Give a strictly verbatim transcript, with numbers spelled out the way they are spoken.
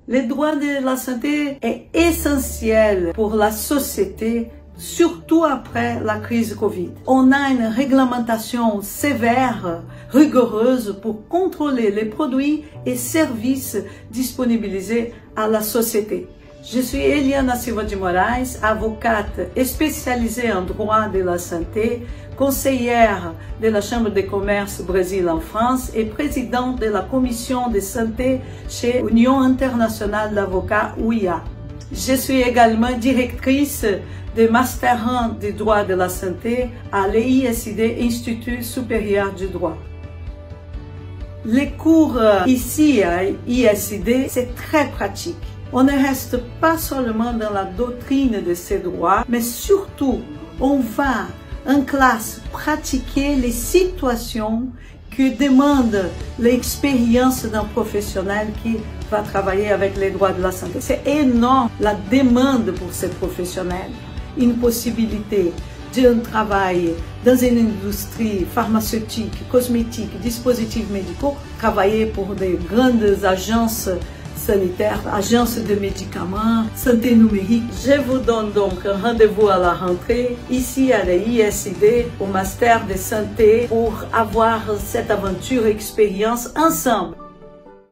Le droit de la santé est essentiel pour la société, surtout après la crise Covid. On a une réglementation sévère, rigoureuse pour contrôler les produits et services disponibilisés à la société. Je suis Eliana Silva de Moraes, avocate spécialisée en droit de la santé, conseillère de la Chambre de commerce Brésil en France et présidente de la commission de santé chez Union internationale d'avocats U I A. Je suis également directrice de Master un de droit de la santé à l'I I S D, Institut supérieur du droit. Les cours ici à I I S D, c'est très pratique. On ne reste pas seulement dans la doctrine de ces droits, mais surtout, on va en classe pratiquer les situations que demande l'expérience d'un professionnel qui va travailler avec les droits de la santé. C'est énorme la demande pour ces professionnels. Une possibilité d'un travail dans une industrie pharmaceutique, cosmétique, dispositifs médicaux, travailler pour des grandes agences sanitaires, agences de médicaments, santé numérique. Je vous donne donc un rendez-vous à la rentrée ici à l'I I S D au Master de santé pour avoir cette aventure, expérience ensemble.